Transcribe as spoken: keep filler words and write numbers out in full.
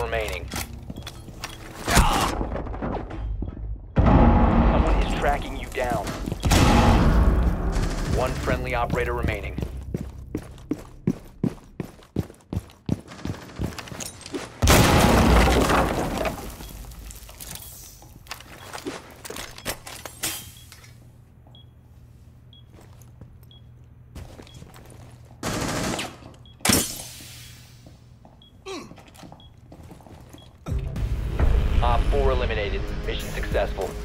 remaining. Someone is tracking you down. One friendly operator remaining. Op four eliminated. Mission successful.